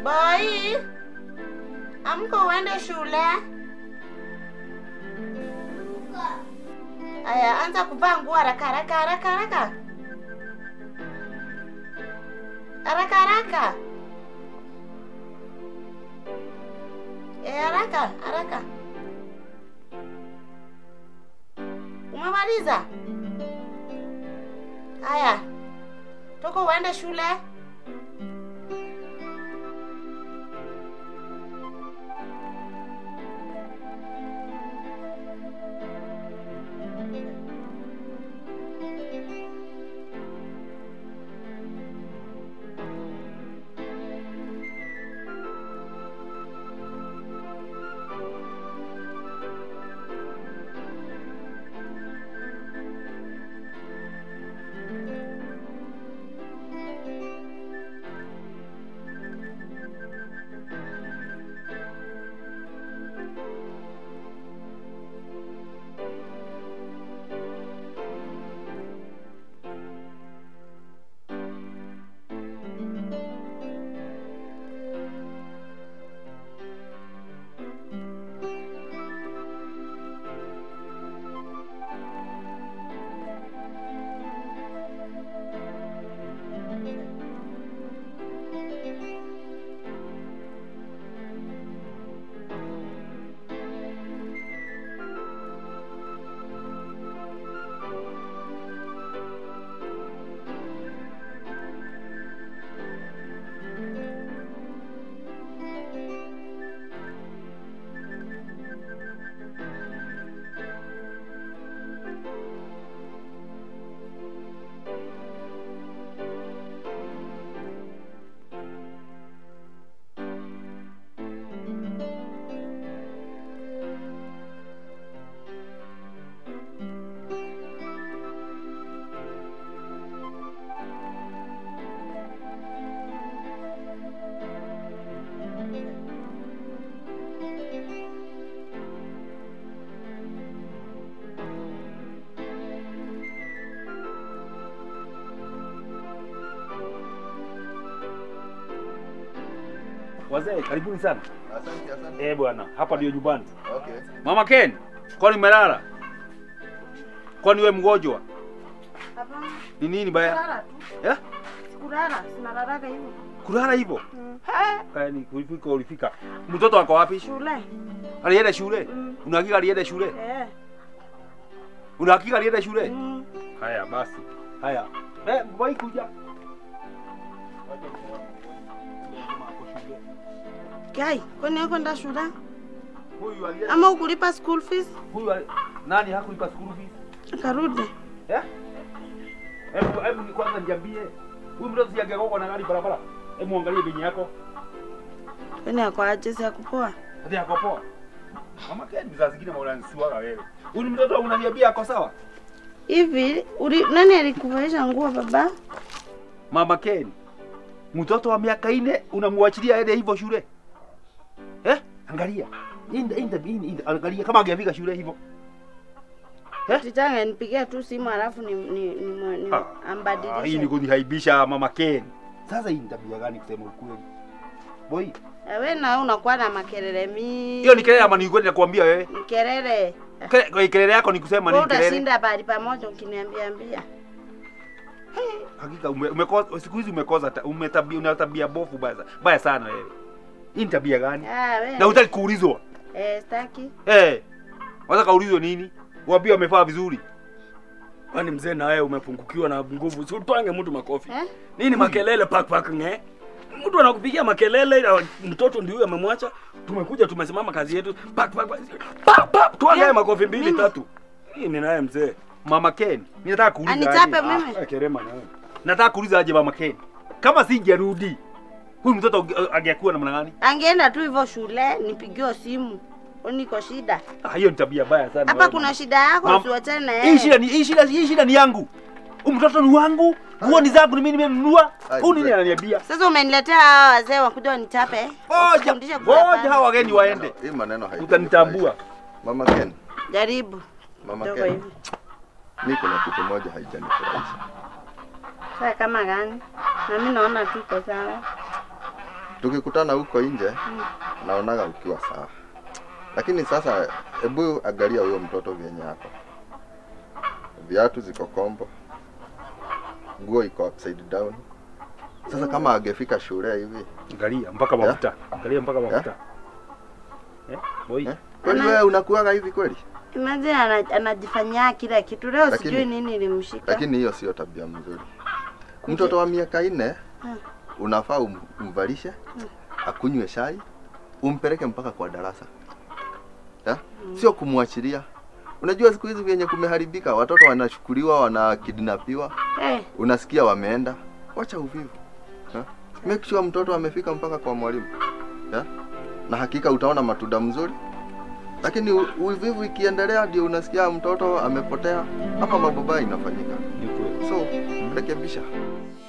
Boy, amko uende shule. Aya, anza kuvaa nguo haraka. Haraka. Haraka. Umemaliza? Aya. Toko uende shule. Wazee, karibuni sana. Asante. Bwana, hapa ndio nyumbani. Okay. Mama Ken, kwani umelala? Kwani wewe mgonjwa? Hapana. Ni nini baya? Kulala tu. Kulala, sinalala hivyo. Kulala hivyo? Ni ulifika. Mtoto wako wapi? Shule. Alienda shule? Unahakika alienda shule? Unahakika alienda shule? Haya basi. Haya. Boy kuja. Kai, kwani yako nda shule? Huyu alienda. Ama ukulipa school fees? Nani hakulipa school fees? Karudi. Hebu kwanza niambie. Huyu mtoto si angekoko na gari barabara. Hebu angalie binyi yako. Kwani yako aje si kupoa? Hadi yako poa. Mama Ken bizazi zingine unanisuaga wewe. Huyu mtoto unaniambia ako sawa? Hivi, nani alikuvaisha nguo baba? Mama Ken. Mtoto wa miaka 4 unamwachilia aende hivyo shule? Angalia. Angalia kama angefika shule hivyo. Titanga nipigia tu simu alafu ambadilishe. Hii ni kunihaibisha Mama Ken. Sasa hii ni tabia gani kusema ukweli? Boy. Wewe na unakuwa na makelele mingi. Hiyo ni kelele ama ni kweli nakwambia wewe? Ni kelele. Kelele yako ni kusema ni kelele. Utashinda bali pamoja ukiniambia. Hakika umekosa siku hizi una tabia bofu baya sana wewe. Hii ni tabia gani? Na hutaki kuulizwa? Sitaki. Unataka kuulizwa nini? Waambie wamefaa vizuri. Kwani mzee na wewe umepungukiwa na nguvu? Si upange mtu makofi. Nini makelele pak nge? Mtu anakupigia makelele, mtoto ndio huyo amemwacha. Tumekuja tumesimama kazi yetu. Pak tuangae makofi 2 3. Hii ni naye mzee. Mama Ken, ninataka kuuliza. Anitape mimi. Kerema na wewe. Nataka kuuliza aje Mama Ken. Kama singerudi, huyu mtoto angekuwa namna gani? Angeenda tu hivyo shule, nipigiwe simu. Niko shida. Hiyo ni tabia baya sana. Hapa kuna shida yako usiwachane na yeye. Hii shida ni yangu. Huyu mtoto ni wangu. Nguo ni zangu, ni mimi nimenunua. Huyu nini ananiambia? Sasa umeniletea hawa wazee wakuja wanitape. Ngoja hawa wageni waende. Hii maneno haiko. Utanitambua. Mama Ken. Jaribu. Mama Ken. Niko na kitu moja haijanifurahisha. Sasa kama gani? Na mimi naona tu kwa sawa. tukikutana huko nje naonaga ukiwa sawa. Lakini sasa hebu angalia huyo mtoto vyenye hapo. Viatu ziko kombo. Nguo iko upside down. Sasa kama angefika shule hivi, Angalia mpaka mafuta. Angalia mpaka mafuta. Boy. Kwani wewe unakuaga hivi kweli? Imagine anajifanyia kila kitu. Leo sijui nini ilimshika. Lakini hiyo sio tabia mzuri. Mtoto wa miaka 4 unafaa umvalishe, akunywe chai, umpeleke mpaka kwa darasa. Sio kumwachilia. Unajua siku hizi vyenye kumeharibika, watoto wanachukuliwa, wanakidnapiwa. Unasikia wameenda. Wacha uvivu. Make sure mtoto amefika mpaka kwa mwalimu. Na hakika utaona matunda mzuri. Lakini uvivu ikiendelea ndio unasikia mtoto amepotea, hapa mabaya inafanyika. So, rekebisha.